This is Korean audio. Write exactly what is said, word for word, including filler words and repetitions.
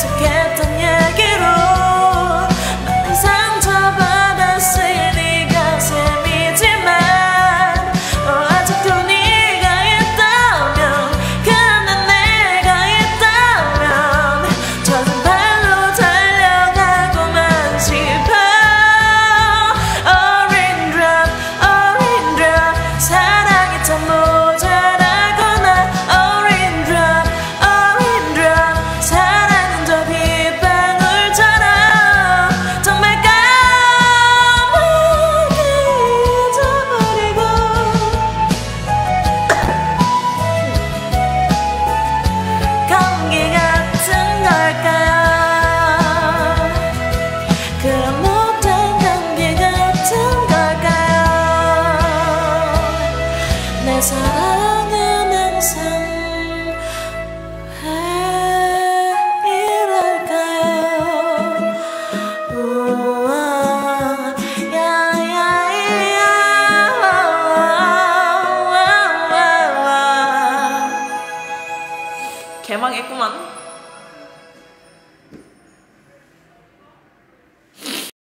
약속했던 얘기로 많이 상처받았으니 가슴이지만 어, 아직도 네가 있다면 그냥 내가 있다면 젖은 발로 달려가고만 싶어. Oh raindrop, oh raindrop 사랑이 참 모자라구나. Oh raindrop, oh raindrop 사랑은 저 빗방울처럼 정말 까맣게 잊어버리고 감기 같은 걸까요? 그런 못한 감기 같은 걸까요? 내 사랑은 항상 왜 이럴까요? 우와, 야야야, 개망했구만.